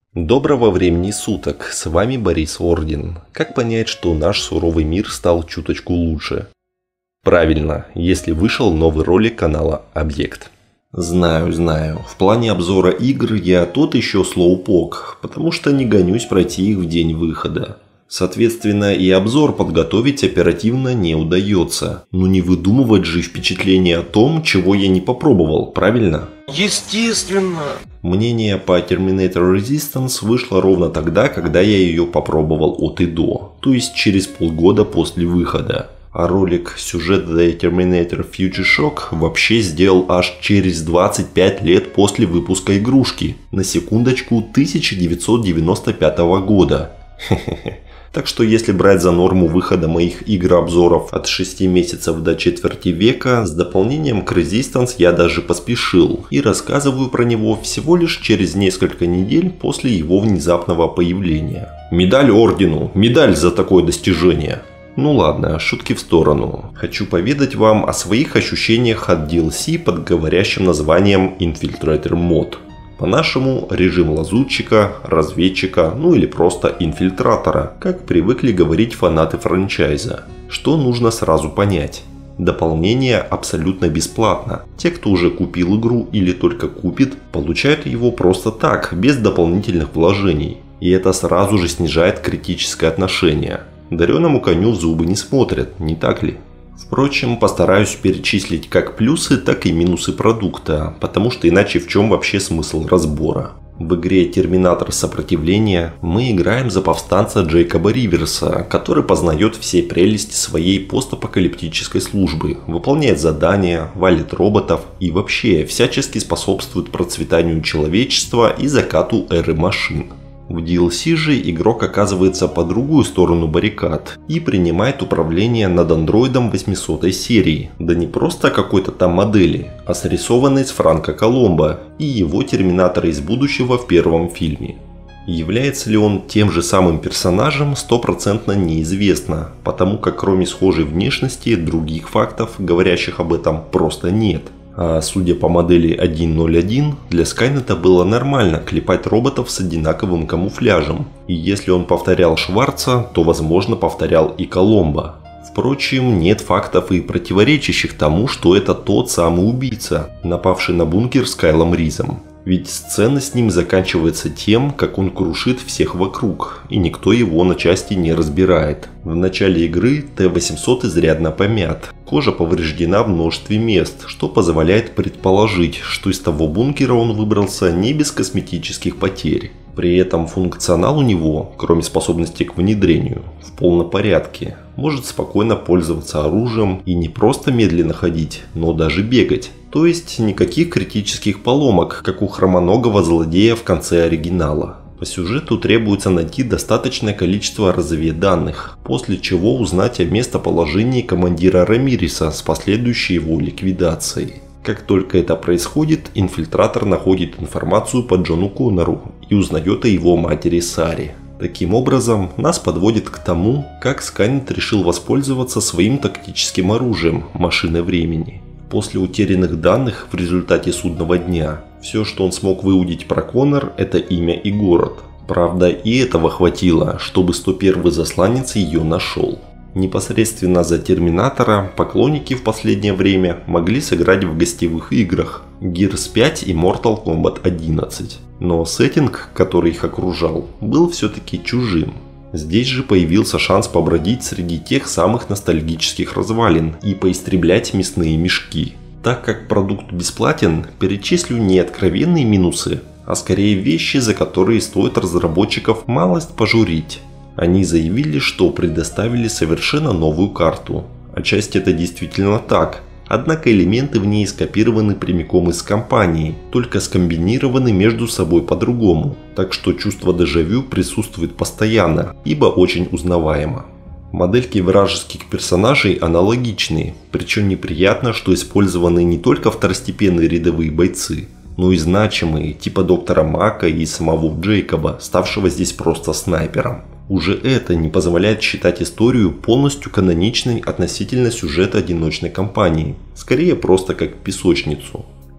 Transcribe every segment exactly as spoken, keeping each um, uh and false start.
Доброго времени суток, с вами Борис Орден. Как понять, что наш суровый мир стал чуточку лучше? Правильно, если вышел новый ролик канала Объект. Знаю, знаю, в плане обзора игр я тот еще слоупок, потому что не гонюсь пройти их в день выхода. Соответственно, и обзор подготовить оперативно не удается. Но не выдумывать же впечатление о том, чего я не попробовал, правильно? Естественно. Мнение по Terminator Resistance вышло ровно тогда, когда я ее попробовал от и до, то есть через полгода после выхода. А ролик «Сюжет The Terminator Future Shock» вообще сделал аж через двадцать пять лет после выпуска игрушки. На секундочку, тысяча девятьсот девяносто пятого года. Хе-хе-хе. Так что если брать за норму выхода моих игр-обзоров от шести месяцев до четверти века, с дополнением к Resistance я даже поспешил и рассказываю про него всего лишь через несколько недель после его внезапного появления. Медаль ордену, медаль за такое достижение. Ну ладно, шутки в сторону. Хочу поведать вам о своих ощущениях от ди эл си под говорящим названием Infiltrator Mod. По-нашему, режим лазутчика, разведчика, ну или просто инфильтратора, как привыкли говорить фанаты франчайза. Что нужно сразу понять? Дополнение абсолютно бесплатно. Те, кто уже купил игру или только купит, получают его просто так, без дополнительных вложений. И это сразу же снижает критическое отношение. Дареному коню в зубы не смотрят, не так ли? Впрочем, постараюсь перечислить как плюсы, так и минусы продукта, потому что иначе в чем вообще смысл разбора? В игре «Терминатор. Сопротивление» мы играем за повстанца Джейкоба Риверса, который познает все прелести своей постапокалиптической службы, выполняет задания, валит роботов и вообще всячески способствует процветанию человечества и закату эры машин. В ди эл си же игрок оказывается по другую сторону баррикад и принимает управление над андроидом восьмисотой серии, да не просто какой-то там модели, а срисованной с Франко Коломбо и его терминатора из будущего в первом фильме. Является ли он тем же самым персонажем, стопроцентно неизвестно, потому как кроме схожей внешности других фактов, говорящих об этом, просто нет. А судя по модели один ноль один, для Скайнета было нормально клепать роботов с одинаковым камуфляжем. И если он повторял Шварца, то возможно повторял и Коломбо. Впрочем, нет фактов и противоречащих тому, что это тот самый убийца, напавший на бункер с Кайлом Ризом. Ведь сцена с ним заканчивается тем, как он крушит всех вокруг, и никто его на части не разбирает. В начале игры Т восемьсот изрядно помят, кожа повреждена в множестве мест, что позволяет предположить, что из того бункера он выбрался не без косметических потерь. При этом функционал у него, кроме способности к внедрению, в полном порядке. Может спокойно пользоваться оружием и не просто медленно ходить, но даже бегать. То есть никаких критических поломок, как у хромоногого злодея в конце оригинала. По сюжету требуется найти достаточное количество разведданных, после чего узнать о местоположении командира Рамиреса с последующей его ликвидацией. Как только это происходит, инфильтратор находит информацию по Джону Коннору и узнает о его матери Саре. Таким образом, нас подводит к тому, как Скайнет решил воспользоваться своим тактическим оружием – машиной времени. После утерянных данных в результате судного дня, все, что он смог выудить про Коннор – это имя и город. Правда, и этого хватило, чтобы сто первый засланец ее нашел. Непосредственно за Терминатора поклонники в последнее время могли сыграть в гостевых играх Гирс пять и Mortal Kombat одиннадцать. Но сеттинг, который их окружал, был все-таки чужим. Здесь же появился шанс побродить среди тех самых ностальгических развалин и поистреблять мясные мешки. Так как продукт бесплатен, перечислю не откровенные минусы, а скорее вещи, за которые стоит разработчиков малость пожурить. Они заявили, что предоставили совершенно новую карту. Отчасти это действительно так. Однако элементы в ней скопированы прямиком из кампании, только скомбинированы между собой по-другому. Так что чувство дежавю присутствует постоянно, ибо очень узнаваемо. Модельки вражеских персонажей аналогичные, причем неприятно, что использованы не только второстепенные рядовые бойцы, но и значимые, типа доктора Мака и самого Джейкоба, ставшего здесь просто снайпером. Уже это не позволяет считать историю полностью каноничной относительно сюжета одиночной кампании, скорее просто как песочницу.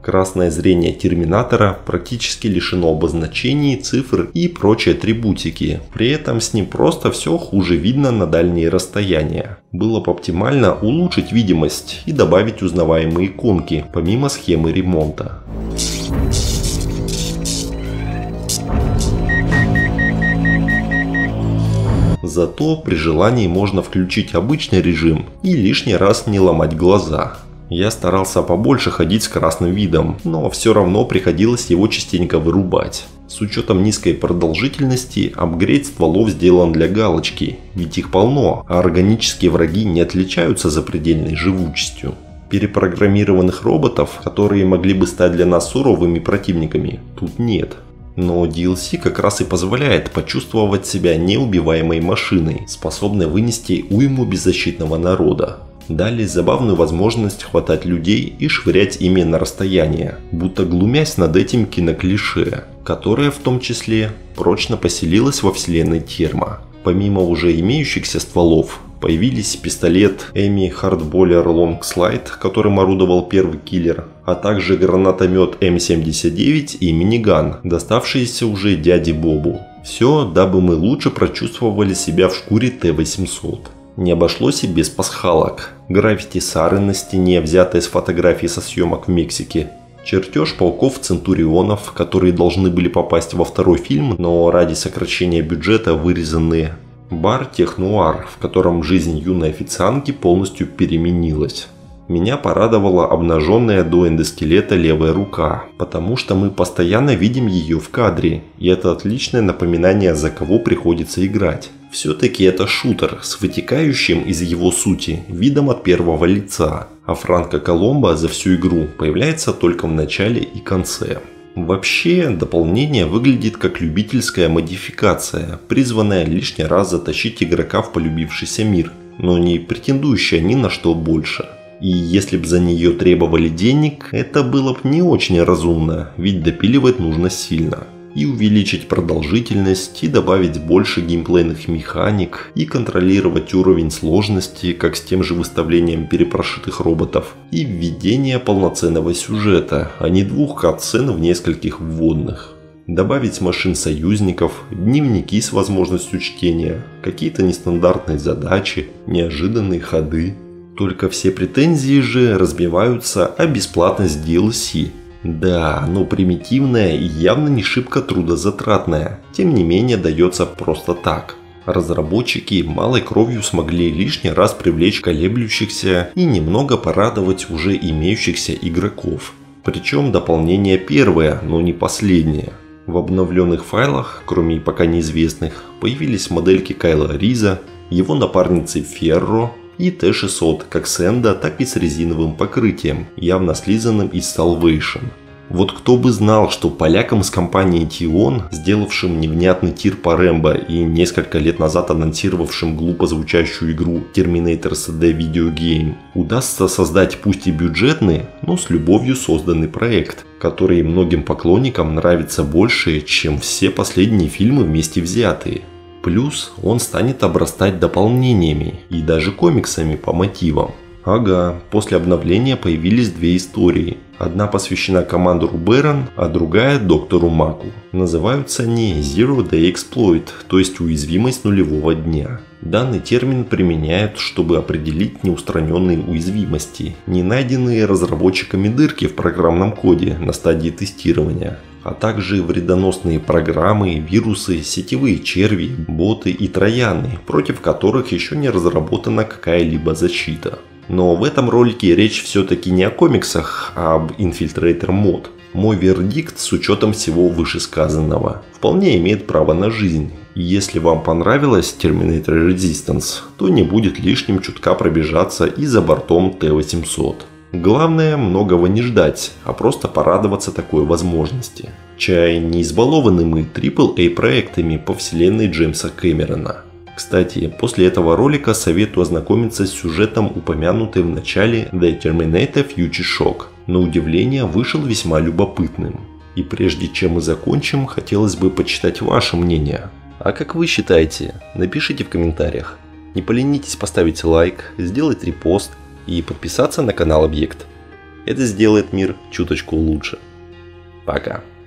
Красное зрение Терминатора практически лишено обозначений, цифр и прочей атрибутики. При этом с ним просто все хуже видно на дальние расстояния. Было бы оптимально улучшить видимость и добавить узнаваемые иконки, помимо схемы ремонта. Зато при желании можно включить обычный режим и лишний раз не ломать глаза. Я старался побольше ходить с красным видом, но все равно приходилось его частенько вырубать. С учетом низкой продолжительности, апгрейд стволов сделан для галочки, ведь их полно, а органические враги не отличаются запредельной живучестью. Перепрограммированных роботов, которые могли бы стать для нас суровыми противниками, тут нет. Но ди эл си как раз и позволяет почувствовать себя неубиваемой машиной, способной вынести уйму беззащитного народа. Дали забавную возможность хватать людей и швырять ими на расстояние, будто глумясь над этим киноклише, которое в том числе прочно поселилось во вселенной Терма. Помимо уже имеющихся стволов, появились пистолет Эми Hardboiler Long Slide, которым орудовал первый киллер, а также гранатомет эм семьдесят девять и миниган, доставшиеся уже дяде Бобу. Все, дабы мы лучше прочувствовали себя в шкуре тэ восемьсот. Не обошлось и без пасхалок. Граффити-сары на стене, взятые с фотографий со съемок в Мексике. Чертеж полков-центурионов, которые должны были попасть во второй фильм, но ради сокращения бюджета вырезанные. Бар Технуар, в котором жизнь юной официантки полностью переменилась. Меня порадовала обнаженная до эндоскелета левая рука, потому что мы постоянно видим ее в кадре, и это отличное напоминание, за кого приходится играть. Все-таки это шутер с вытекающим из его сути видом от первого лица, а Франко Коломбо за всю игру появляется только в начале и конце. Вообще, дополнение выглядит как любительская модификация, призванная лишний раз затащить игрока в полюбившийся мир, но не претендующая ни на что больше. И если бы за нее требовали денег, это было бы не очень разумно, ведь допиливать нужно сильно. И увеличить продолжительность, и добавить больше геймплейных механик, и контролировать уровень сложности, как с тем же выставлением перепрошитых роботов, и введение полноценного сюжета, а не двух кат-сцен в нескольких вводных. Добавить машин союзников, дневники с возможностью чтения, какие-то нестандартные задачи, неожиданные ходы. Только все претензии же разбиваются о бесплатность ди эл си. Да, оно примитивное и явно не шибко трудозатратное, тем не менее дается просто так. Разработчики малой кровью смогли лишний раз привлечь колеблющихся и немного порадовать уже имеющихся игроков. Причем дополнение первое, но не последнее. В обновленных файлах, кроме пока неизвестных, появились модельки Кайла Риза, его напарницы Ферро и тэ шестьсот как с эндо, так и с резиновым покрытием, явно слизанным из Salvation. Вот кто бы знал, что полякам с компанией Tion, сделавшим невнятный тир по Рэмбо и несколько лет назад анонсировавшим глупо звучащую игру Terminator's The Video Game, удастся создать пусть и бюджетный, но с любовью созданный проект, который многим поклонникам нравится больше, чем все последние фильмы вместе взятые. Плюс он станет обрастать дополнениями и даже комиксами по мотивам. Ага, после обновления появились две истории. Одна посвящена командору Бэрон, а другая доктору Маку. Называются они Zero Day Exploit, то есть уязвимость нулевого дня. Данный термин применяют, чтобы определить неустраненные уязвимости, не найденные разработчиками дырки в программном коде на стадии тестирования, а также вредоносные программы, вирусы, сетевые черви, боты и трояны, против которых еще не разработана какая-либо защита. Но в этом ролике речь все-таки не о комиксах, а об Infiltrator Mod. Мой вердикт с учетом всего вышесказанного вполне имеет право на жизнь. И если вам понравилась Terminator Resistance, то не будет лишним чутка пробежаться и за бортом тэ восемьсот. Главное, многого не ждать, а просто порадоваться такой возможности. Чай не избалованы мы трипл эй проектами по вселенной Джеймса Кэмерона. Кстати, после этого ролика советую ознакомиться с сюжетом, упомянутым в начале The Terminator Future Shock. На удивление, вышел весьма любопытным. И прежде чем мы закончим, хотелось бы почитать ваше мнение. А как вы считаете? Напишите в комментариях. Не поленитесь поставить лайк, сделать репост и подписаться на канал Объект. Это сделает мир чуточку лучше. Пока.